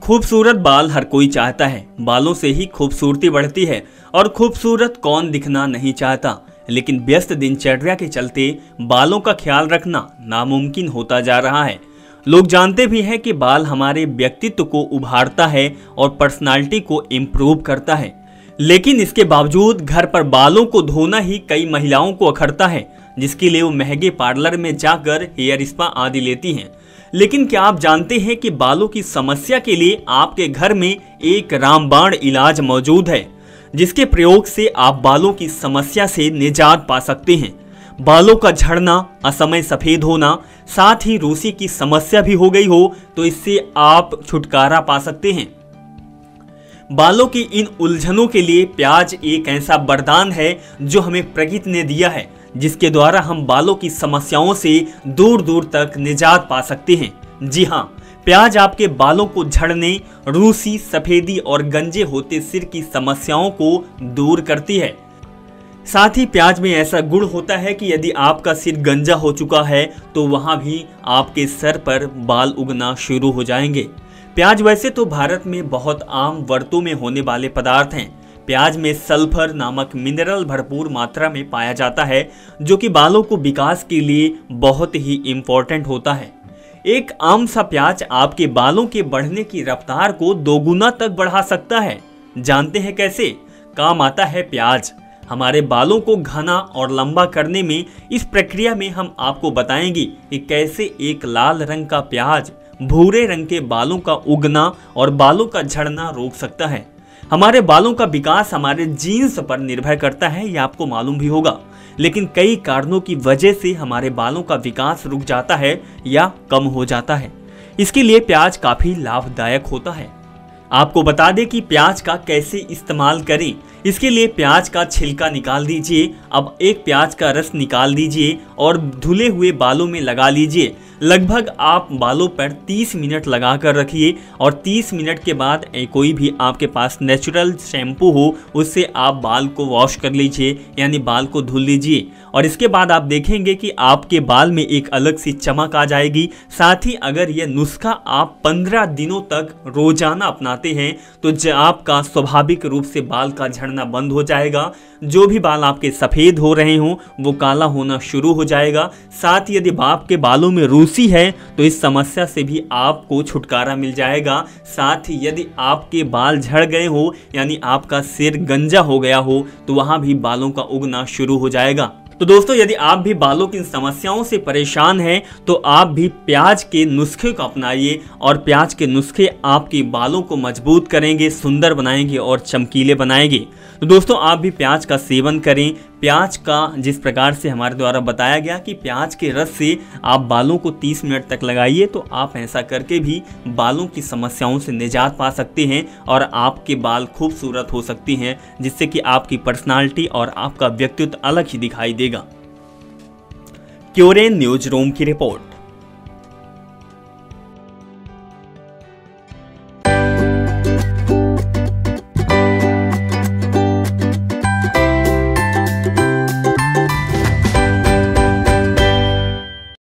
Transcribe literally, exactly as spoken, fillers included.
खूबसूरत बाल हर कोई चाहता है, बालों से ही खूबसूरती बढ़ती है और खूबसूरत कौन दिखना नहीं चाहता। लेकिन व्यस्त दिनचर्या के चलते बालों का ख्याल रखना नामुमकिन होता जा रहा है। लोग जानते भी हैं कि बाल हमारे व्यक्तित्व को उभारता है और पर्सनालिटी को इम्प्रूव करता है, लेकिन इसके बावजूद घर पर बालों को धोना ही कई महिलाओं को अखरता है, जिसके लिए वो महंगे पार्लर में जाकर हेयर स्पा आदि लेती हैं। लेकिन क्या आप जानते हैं कि बालों की समस्या के लिए आपके घर में एक रामबाण इलाज मौजूद है, जिसके प्रयोग से आप बालों की समस्या से निजात पा सकते हैं। बालों का झड़ना, असमय सफेद होना, साथ ही रूसी की समस्या भी हो गई हो तो इससे आप छुटकारा पा सकते हैं। बालों की इन उलझनों के लिए प्याज एक ऐसा वरदान है जो हमें प्रकृति ने दिया है, जिसके द्वारा हम बालों की समस्याओं से दूर दूर तक निजात पा सकते हैं। जी हाँ, प्याज आपके बालों को झड़ने, रूसी, सफेदी और गंजे होते सिर की समस्याओं को दूर करती है। साथ ही प्याज में ऐसा गुण होता है कि यदि आपका सिर गंजा हो चुका है तो वहां भी आपके सर पर बाल उगना शुरू हो जाएंगे। प्याज वैसे तो भारत में बहुत आम वरतों में होने वाले पदार्थ हैं। प्याज में सल्फर नामक मिनरल भरपूर मात्रा में पाया जाता है, जो कि बालों को विकास के लिए बहुत ही इम्पोर्टेंट होता है। एक आम सा प्याज आपके बालों के बढ़ने की रफ्तार को दोगुना तक बढ़ा सकता है। जानते हैं कैसे काम आता है प्याज? हमारे बालों को घना और लंबा करने में इस प्रक्रिया में हम आपको बताएंगे कि कैसे एक लाल रंग का प्याज भूरे रंग के बालों का उगना और बालों का झड़ना रोक सकता है। हमारे बालों का विकास हमारे जीन्स पर निर्भर करता है, ये आपको मालूम भी होगा, लेकिन कई कारणों की वजह से हमारे बालों का विकास रुक जाता है या कम हो जाता है। इसके लिए प्याज काफी लाभदायक होता है। आपको बता दें कि प्याज का कैसे इस्तेमाल करें। इसके लिए प्याज का छिलका निकाल दीजिए। अब एक प्याज का रस निकाल दीजिए और धुले हुए बालों में लगा लीजिए। लगभग आप बालों पर तीस मिनट लगा कर रखिए और तीस मिनट के बाद कोई भी आपके पास नेचुरल शैम्पू हो उससे आप बाल को वॉश कर लीजिए, यानी बाल को धुल लीजिए। और इसके बाद आप देखेंगे कि आपके बाल में एक अलग सी चमक आ जाएगी। साथ ही अगर यह नुस्खा आप पंद्रह दिनों तक रोजाना अपनाते हैं तो आपका स्वाभाविक रूप से बाल का झड़ना बंद हो जाएगा। जो भी बाल आपके सफ़ेद हो रहे हों वो काला होना शुरू हो जाएगा। साथ ही यदि आपके बालों में रूसी है तो इस समस्या से भी आपको छुटकारा मिल जाएगा। साथ ही यदि आपके बाल झड़ गए हो, यानी आपका सिर गंजा हो गया हो, तो वहाँ भी बालों का उगना शुरू हो जाएगा। तो दोस्तों, यदि आप भी बालों की समस्याओं से परेशान हैं तो आप भी प्याज के नुस्खे को अपनाइए और प्याज के नुस्खे आपके बालों को मजबूत करेंगे, सुंदर बनाएंगे और चमकीले बनाएंगे। तो दोस्तों, आप भी प्याज का सेवन करें। प्याज का जिस प्रकार से हमारे द्वारा बताया गया कि प्याज के रस से आप बालों को तीस मिनट तक लगाइए, तो आप ऐसा करके भी बालों की समस्याओं से निजात पा सकते हैं और आपके बाल खूबसूरत हो सकती हैं, जिससे कि आपकी पर्सनालिटी और आपका व्यक्तित्व अलग ही दिखाई देगा। क्योरेन न्यूज रूम की रिपोर्ट।